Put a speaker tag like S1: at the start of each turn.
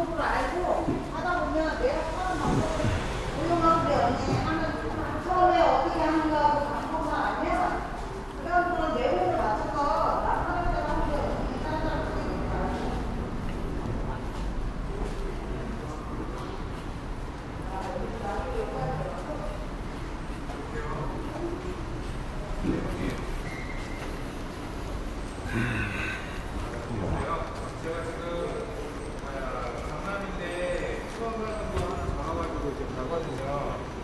S1: 방법을 알고 하다 보면 내가 하는 방법을 응용하면 돼. 언니 하는 처음에 어떻게 하는가 그 방법만 알면 그다음부터는 내용을 맞춰서 나 하는 대로 하면 돼. 언니 다른 사람 보니까.
S2: 제가 지금 강남인데 수학을 하는 거 하나 잡아가지고 지금 가거든요.